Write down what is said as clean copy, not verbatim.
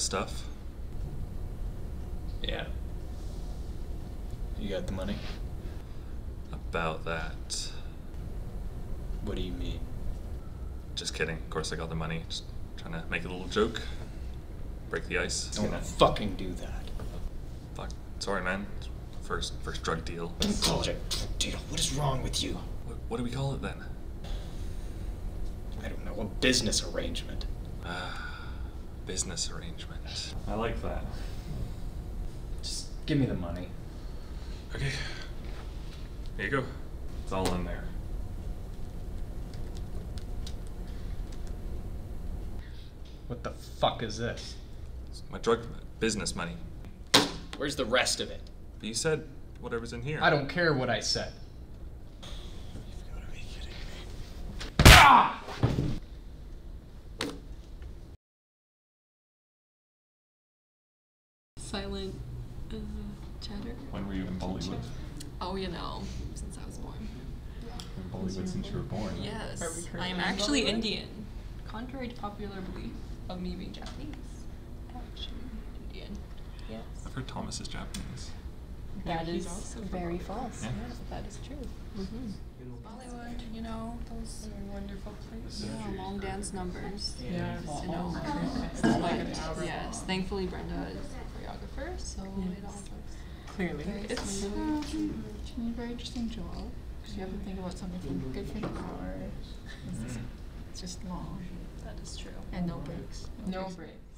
stuff. Yeah. You got the money? About that. What do you mean? Just kidding. Of course I got the money. Just trying to make a little joke. Break the ice. Don't fucking do that. Fuck. Sorry, man. First drug deal. Don't call it a drug deal. What is wrong with you? What do we call it then? I don't know. A business arrangement. Business arrangement. I like that. Just give me the money. Okay. Here you go. It's all in there. What the fuck is this? It's my drug business money. Where's the rest of it? But you said whatever's in here. I don't care what I said. You've got to be kidding me. Ah! Silent chatter. When were you in Bollywood? Oh, you know, since I was born. In Bollywood since you were born. Yes, Are we currently I am in actually Bollywood? Indian. Contrary to popular belief of me being Japanese, actually Indian. Yes. I've heard Thomas is Japanese. That He's is also very from false. Yeah. Yes, that is true. Bollywood, you know, those are wonderful places. Yeah, long dance numbers. Yes. You know, Like an hour yes. long. Thankfully, Brenda is a choreographer, so it all works. Clearly. Very It's smoothly. a very interesting job. Because you have to think about something good for the car. It's just long. That is true. And no breaks. No breaks.